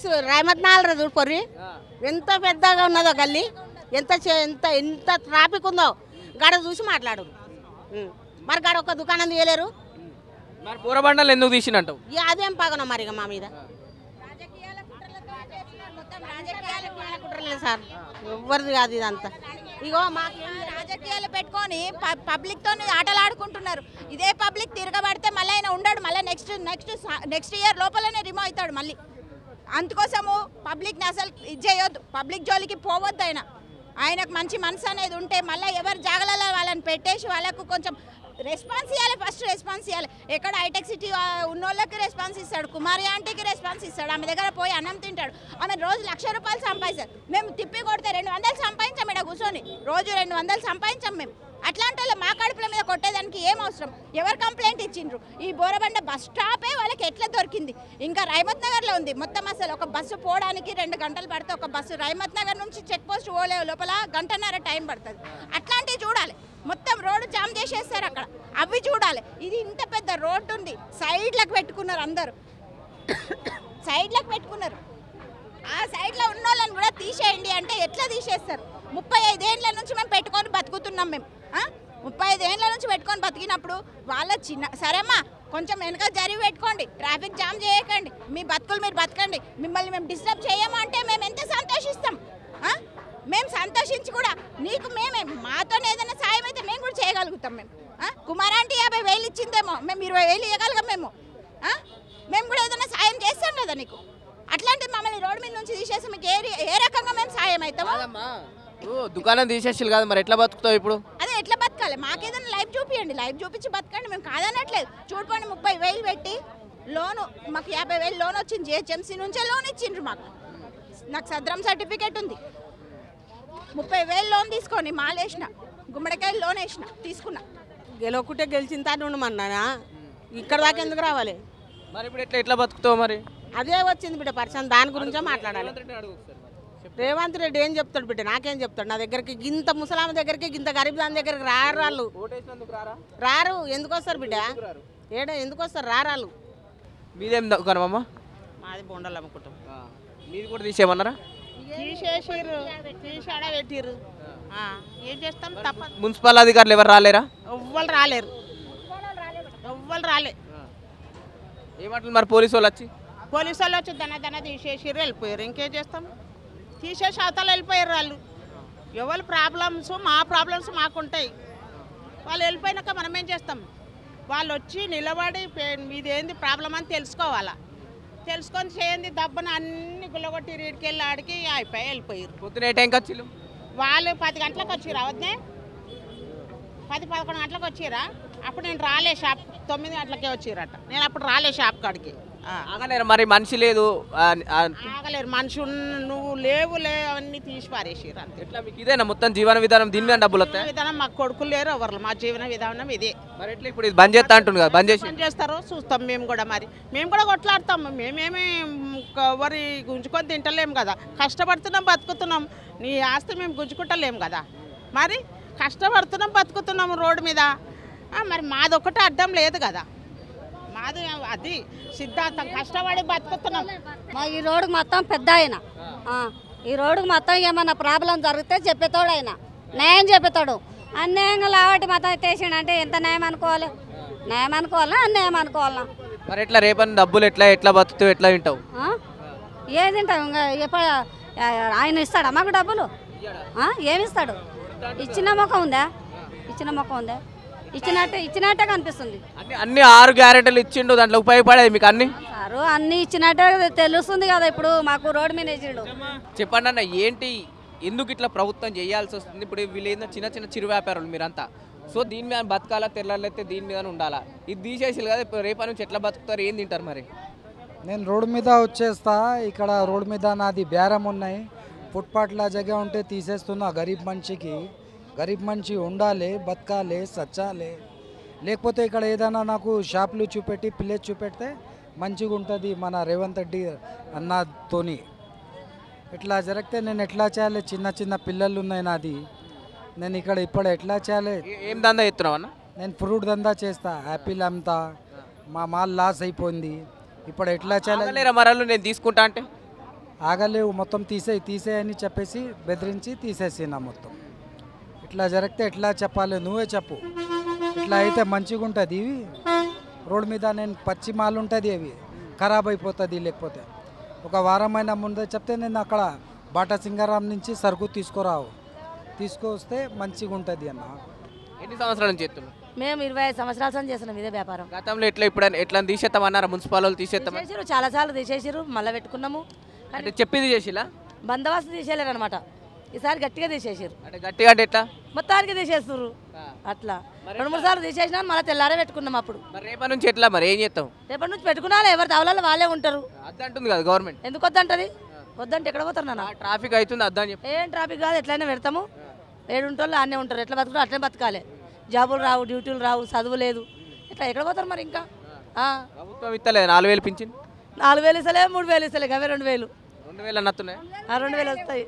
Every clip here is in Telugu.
రాయమత్ నాలరా చూడు పొర్రి ఎంత పెద్దగా ఉన్నదో గల్లీ ఎంత ఎంత ఎంత ట్రాఫిక్ ఉందో గాడ చూసి మాట్లాడు మరి గాడ ఒక దుకాణం తీయలేరు మరి బోరబండలు ఎందుకు తీసినట్టు అదేం పగన మరి మా మీద సార్ ఎవరిది కాదు ఇదంతా ఇగో మాకు రాజకీయాలు పెట్టుకొని పబ్లిక్ తో ఆటలు ఆడుకుంటున్నారు ఇదే పబ్లిక్ తిరగబడితే మళ్ళీ ఆయన ఉండడు మళ్ళీ నెక్స్ట్ ఇయర్ లోపలనే రిమూవ్ అవుతాడు మళ్ళీ అందుకోసము పబ్లిక్ని అసలు ఇది చేయొద్దు పబ్లిక్ జోలికి పోవద్దు ఆయనకు మంచి మనసు అనేది ఉంటే మళ్ళీ ఎవరు జాగలలో వాళ్ళని పెట్టేసి వాళ్ళకు కొంచెం రెస్పాన్స్ ఇవ్వాలి ఫస్ట్ రెస్పాన్స్ ఇవ్వాలి ఎక్కడ హైటెక్ సిటీ ఉన్నోళ్ళకి రెస్పాన్స్ ఇస్తాడు కుమారి ఆంటీకి రెస్పాన్స్ ఇస్తాడు ఆమె దగ్గర పోయి అన్నం తింటాడు ఆమె రోజు 1,00,000 రూపాయలు సంపాదిస్తారు మేము తిప్పి కొడితే 200 సంపాదించాం ఇక్కడ కూర్చొని రోజు 200 సంపాదించాం మేము అట్లాంటి వాళ్ళు మా కడుపుల మీద కొట్టేదానికి ఏం అవసరం ఎవరు కంప్లైంట్ ఇచ్చిండ్రు ఈ బోరబండ బస్ స్టాపే వాళ్ళకి ఎట్లా దొరికింది ఇంకా రైమత్ నగర్లో ఉంది మొత్తం అసలు ఒక బస్సు పోవడానికి 2 గంటలు పడితే ఒక బస్సు రైమత్ నగర్ నుంచి చెక్ పోస్ట్ పోలే లోపల 1.5 గంట టైం పడుతుంది అట్లాంటివి చూడాలి మొత్తం రోడ్డు జామ్ చేసేస్తారు అక్కడ అవి చూడాలి ఇది ఇంత పెద్ద రోడ్డు ఉంది సైడ్లకు పెట్టుకున్నారు అందరూ సైడ్లకు పెట్టుకున్నారు ఆ సైడ్లో ఉన్న వాళ్ళని కూడా తీసేయండి అంటే ఎట్లా తీసేస్తారు 35 ఏళ్ళ నుంచి మేము పెట్టుకొని బతుకుతున్నాం మేము 35 ఏళ్ళ నుంచి పెట్టుకొని బతికినప్పుడు వాళ్ళ చిన్న సరేమ్మా కొంచెం వెనక జరిగి పెట్టుకోండి ట్రాఫిక్ జామ్ చేయకండి మీ బతుకులు మీరు బతకండి మిమ్మల్ని మేము డిస్టర్బ్ చేయము అంటే మేము ఎంత సంతోషిస్తాం మేము సంతోషించి కూడా నీకు మేమే మాతో ఏదైనా సాయం అయితే మేము కూడా చేయగలుగుతాం మేము కుమారాంటి 50,000 ఇచ్చిందేమో మేము 20,000 ఇవ్వగలిగాం మేము కూడా ఏదైనా సాయం చేస్తాం కదా నీకు అట్లాంటిది మమ్మల్ని రోడ్డు మీద నుంచి తీసేసి మీకు ఏ రకంగా మేము సాయం అవుతామో దుకాణం తీసేసి కాదు మరి ఎట్లా బతుకుతావు ఇప్పుడు అదే ఎట్లా బతకాలి మాకేదైనా లైఫ్ చూపియండి లైఫ్ చూపించి బతకండి మేము కాదనట్లేదు చూడండి 30,000 పెట్టి లోను మాకు 50,000 లోన్ వచ్చింది జిహెచ్ఎంసీ నుంచే లోన్ ఇచ్చిండ్రు నాకు సద్రం సర్టిఫికేట్ ఉంది 30,000 లోన్ తీసుకొని మాలేసిన గుమ్మడికాయలు లోన్ వేసిన తీసుకున్నా గెలవకుంటే గెలిచిన తాను ఉండమన్నానా ఇక్కడ దాకా ఎందుకు రావాలి మరి ఇప్పుడు ఎట్లా బతుకుతావు మరి అదే వచ్చింది బిడ్డ పరిచయం దాని గురించే మాట్లాడాలి రేవంత్ రెడ్డి ఏం చెప్తాడు బిడ్డ నాకేం చెప్తాడు నా దగ్గరికి గింత ముసలామ దగ్గరికి గింత గరీబ్ దాని దగ్గరికి రారు వాళ్ళు రారు ఎందుకు వస్తారు బిడ్డ ఎందుకు వస్తారు రారాళ్ళు మీదేం దుకాణమమ్మా మాది బొండలు అమ్ముకుంటాం మీది కూడా తీసేయమన్నారా తీసేసిర్రు తీసాడా పెట్టిర్రు ఏం చేస్తాం తప్ప మున్సిపల్ అధికారులు ఎవరు రాలేరా ఎవ్వరు రాలేరు ఎవ్వరు రాలే ఏమంటారు మరి పోలీసు వాళ్ళు వచ్చి దన తీసేసిర్రు వెళ్ళిపోయారు ఇంకేం చేస్తాం తీసేసి అవతల వెళ్ళిపోయారు వాళ్ళు ఎవరి ప్రాబ్లమ్స్ మా ప్రాబ్లమ్స్ మాకుంటాయి వాళ్ళు వెళ్ళిపోయినాక మనం ఏం చేస్తాం వాళ్ళు వచ్చి నిలబడి మీదేంది ప్రాబ్లం అని తెలుసుకోవాలా తెలుసుకొని చేయండి దబ్బన అన్ని గుల్లగొట్టి రీడికి వెళ్ళి ఆడికి అయిపోయి వెళ్ళిపోయారు పొద్దున ఏ టైంకి వచ్చిళ్ళు వాళ్ళు 10 గంటలకు వచ్చిరా వద్దే 10-11 గంటలకు వచ్చిరా అప్పుడు నేను రాలే షాప్ 9 గంటలకే వచ్చిరట నేను అప్పుడు రాలే షాప్ కాడికి ఆగలేరు మరి మనిషి లేదు ఆగలేరు మనిషి నువ్వు లేవు అవన్నీ తీసి పారేసిరు అంతే ఎట్లా మీకు ఇదేనా మొత్తం జీవన విధానం దీని మీద డబ్బులు వస్తాయి విధానం మాకు కొడుకులు లేరు ఎవరు మా జీవన విధానం ఇదే మరి ఎట్లా ఇప్పుడు ఇది బంద్ చేస్తా అంటుంది కదా బంద్ చేస్తారు చూస్తాం మేము కూడా మరి మేము కూడా కొట్లాడతాం మేమేమి ఎవరి గుంజుకొని తింటలేము కదా కష్టపడుతున్నాం బతుకుతున్నాం నీ ఆస్తి మేము గుంజుకుంటలేము కదా మరి కష్టపడుతున్నాం బతుకుతున్నాము రోడ్డు మీద మరి మాదొక్కటే అడ్డం లేదు కదా మాది అది సిద్ధాంతం కష్టపడి బతుకుతున్నాం ఈ రోడ్డుకు మొత్తం పెద్ద ఆయన ఈ రోడ్డుకు మొత్తం ఏమన్నా ప్రాబ్లం జరిగితే చెప్పేతోడు ఆయన న్యాయం చెప్పేతాడు అన్యాయంగా లావాటి మొత్తం ఎత్తేసిండు ఎంత న్యాయం అనుకోవాలి న్యాయం అనుకోవాలా అన్యాయం అనుకోవాలా మరి ఎట్లా రేపని డబ్బులు ఎట్లా బతుకుతావు ఎట్లా వింటావు ఏది తింటావు ఇంకా ఎప్పుడు ఆయన ఇస్తాడా మాకు డబ్బులు ఏమిస్తాడు ఇచ్చిన మొక్క ఉందా ఇచ్చినట్టే కనిపిస్తుంది అన్ని 6 గ్యారెంటీలు ఇచ్చిండు దాంట్లో ఉపయోగపడేది మీకు అన్ని ఇచ్చినట్టే తెలుస్తుంది కదా ఇప్పుడు మాకు రోడ్డు మీద వేసిండు చెప్పండి అన్న ఏంటి ఎందుకు ఇట్లా ప్రభుత్వం చేయాల్సి వస్తుంది ఇప్పుడు వీళ్ళు చిన్న చిరు వ్యాపారులు మీరంతా సో దీని మీద బతకాలా తెల్లారైతే దీని మీద ఉండాలా ఇది తీసేసి కదా రేపటి నుంచి ఎట్లా బతుకుతారు ఏం తింటారు మరి నేను రోడ్డు మీద వచ్చేస్తా ఇక్కడ రోడ్డు మీద నాది బేరం ఉన్నాయి ఫుట్పాత్ల జగ ఉంటే తీసేస్తున్నా గరీబ్ మనిషి ఉండాలి బతకాలి సచ్చాలి లేకపోతే ఇక్కడ ఏదైనా నాకు షాపులు చూపెట్టి ప్లేస్ చూపెడితే మంచిగా ఉంటుంది మన రేవంత్ రెడ్డి అన్నతోని ఇట్లా జరిగితే నేను ఎట్లా చేయాలి చిన్న పిల్లలు ఉన్నాయి నాది నేను ఇక్కడ ఇప్పుడు ఎట్లా చేయాలి ఏం దందా ఎత్తున్నావు అన్న నేను ఫ్రూట్ దందా చేస్తా యాపిల్ అమ్ముతా మా మాల్ లాస్ అయిపోయింది ఇప్పుడు ఎట్లా చేయాలి మరలు నేను తీసుకుంటా అంటే ఆగలేవు మొత్తం తీసేయి అని చెప్పేసి బెదిరించి తీసేసిన మొత్తం. ఇట్లా జరిగితే ఎట్లా చెప్పాలి, నువ్వే చెప్పు. ఇట్లా అయితే మంచిగా ఉంటుంది. ఇవి రోడ్ మీద నేను పచ్చి మాలు ఉంటుంది, అవి ఖరాబ్ అయిపోతుంది. లేకపోతే ఒక వారమైన ముందే చెప్తే నేను అక్కడ బాటా సింగారాం నుంచి సరుకు తీసుకొస్తే మంచిగా ఉంటుంది అన్న. ఎన్ని సంవత్సరాల నుంచి చేస్తున్నాం? మేము 25 సంవత్సరాల నుంచి చేస్తున్నాం ఇదే వ్యాపారం. గతంలో ఎట్లా తీసేస్తామన్నారా? మున్సిపల్ వాళ్ళు తీసేస్తామని తీసేసారు, చాలాసార్లు తీసేసారు, మళ్ళీ పెట్టుకున్నాము. అంటే చెప్పింది చేసిలా, బందోబస్తు తీసేయలేరు అనమాట. ఈసారి గట్టిగా తీసేసారు, అంటే గట్టిగా అంటే ఎట్లా? మొత్తానికి తీసేస్తున్నారు. అట్లా 2-3 సార్లు తీసేసినా మళ్ళీ తెల్లారే పెట్టుకున్నాం. అప్పుడు మరి రేపటి నుంచి ఎట్లా, మరి ఏం చేస్తాం? రేపటి నుంచి పెట్టుకున్నా ఎవరు తవలాలో వాళ్ళే ఉంటారు. అద్దంటుంది కదా గవర్నమెంట్. ఎందుకు వద్దంటది? వద్దంటే ఎక్కడ పోతారు నాన్న? ట్రాఫిక్ అవుతుంది అద్దని చెప్పి. ఏం ట్రాఫిక్ కాదు, ఎట్లయినా పెడతాము. ఏడుంటోళ్ళు అన్నీ ఉంటారు, ఎట్లా బతుకుతారు అట్లనే బతకాలి. జాబులు రావు, డ్యూటీలు రావు, చదువు లేదు, ఇట్లా ఎక్కడ పోతారు మరి? ఇంకా ప్రభుత్వం ఇస్తలేదు 4,000 పింఛన్. 4,000 ఇస్తలే, 3,000 ఇస్తలే, అవే 2,000. 2,000 అన్నట్టున్నాయి. 2,000 వస్తాయి.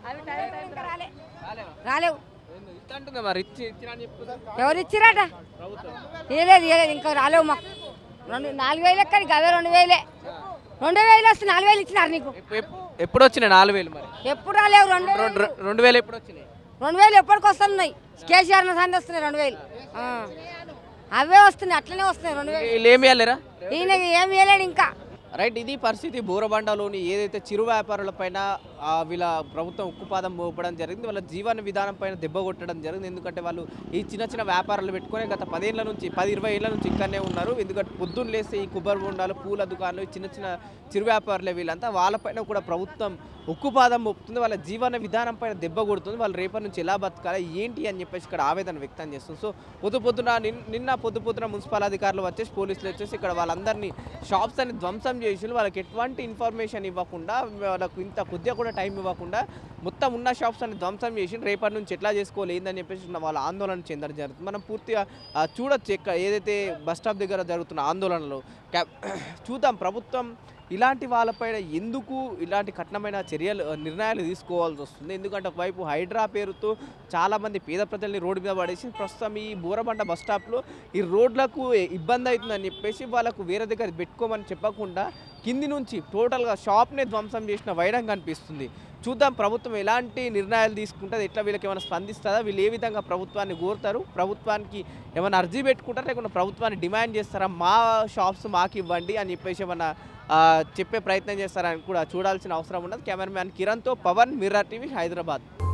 రాలేవు. మరి ఇచ్చినా అని చెప్తున్నా ఎవరు ఇచ్చిరాట? ఏలేదు ఇంకా రాలేవు మాకు. 4,000 ఎక్కడి అవే 2,000. 2,000 వస్తే 4,000 ఇచ్చినారు నీకు. ఎప్పుడు వచ్చినాయి 4,000? మరి ఎప్పుడు రాలేవు. 2,000 ఎప్పుడు వచ్చినాయి? 2,000 ఎప్పటికి వస్తున్నాయి? కేసీఆర్ సాంతి వస్తున్నాయి 2,000. అవే వస్తున్నాయి, అట్లనే వస్తున్నాయి 2,000. వీళ్ళు ఏమి ఇవ్వలేరా? ఈయన ఏం వేయలేడు ఇంకా. రైట్, ఇది పరిస్థితి. బోరబండలోని ఏదైతే చిరు వ్యాపారులపైన వీళ్ళ ప్రభుత్వం ఉక్కుపాదం మోపడం జరిగింది, వాళ్ళ జీవన విధానం పైన దెబ్బ కొట్టడం జరిగింది. ఎందుకంటే వాళ్ళు ఈ చిన్న వ్యాపారాలు పెట్టుకొని గత 10-20 ఏళ్ళ నుంచి ఇక్కడనే ఉన్నారు. ఎందుకంటే పొద్దున్న లేస్తే ఈ కొబ్బరి బొండాలు, పూల దుకాణాలు, చిన్న చిరు వ్యాపారులే వీళ్ళంతా. వాళ్ళపైన కూడా ప్రభుత్వం ఉక్కుపాదం మోపుతుంది, వాళ్ళ జీవన విధానం పైన దెబ్బ కొడుతుంది. వాళ్ళు రేపటి నుంచి ఎలా బతకాలి ఏంటి అని చెప్పేసి ఇక్కడ ఆవేదన వ్యక్తం చేస్తుంది. సో నిన్న పొద్దున మున్సిపల్ అధికారులు వచ్చేసి, పోలీసులు వచ్చేసి ఇక్కడ వాళ్ళందరినీ షాప్స్ అని ధ్వంసం చేసి వాళ్ళకి ఎటువంటి ఇన్ఫర్మేషన్ ఇవ్వకుండా, వాళ్ళకు ఇంత కొద్దిగా కూడా టైం ఇవ్వకుండా మొత్తం ఉన్న షాప్స్ అని ధ్వంసం చేసి రేపటి నుంచి ఎట్లా చేసుకోవాలి ఏందని చెప్పేసి వాళ్ళ ఆందోళన చెందడం జరుగుతుంది. మనం పూర్తిగా చూడొచ్చు ఏదైతే బస్ స్టాప్ దగ్గర జరుగుతున్న ఆందోళనలో. చూద్దాం ప్రభుత్వం ఇలాంటి వాళ్ళపైన ఎందుకు ఇలాంటి కఠినమైన నిర్ణయాలు తీసుకోవాల్సి వస్తుంది. ఎందుకంటే ఒకవైపు హైడ్రా పేరుతో చాలామంది పేద ప్రజల్ని రోడ్డు మీద పడేసి ప్రస్తుతం ఈ బోరబండ బస్ స్టాప్లో ఈ రోడ్లకు ఇబ్బంది అవుతుందని చెప్పేసి వాళ్ళకు వేరే దగ్గర పెట్టుకోమని చెప్పకుండా కింది నుంచి టోటల్గా షాప్నే ధ్వంసం చేసిన వైరం కనిపిస్తుంది. చూద్దాం ప్రభుత్వం ఎలాంటి నిర్ణయాలు తీసుకుంటుంది, ఎట్లా వీళ్ళకి ఏమైనా స్పందిస్తుందా, వీళ్ళు ఏ విధంగా ప్రభుత్వాన్ని కోరుతారు, ప్రభుత్వానికి ఏమైనా అర్జీ పెట్టుకుంటారా, లేకుండా ప్రభుత్వాన్ని డిమాండ్ చేస్తారా, మా షాప్స్ మాకు ఇవ్వండి అని చెప్పేసి ఏమన్నా చెప్పే ప్రయత్నం చేస్తారని కూడా చూడాల్సిన అవసరం ఉండదు. కెమెరామ్యాన్ కిరణ్తో పవన్, మిర్రర్ టీవీ, హైదరాబాద్.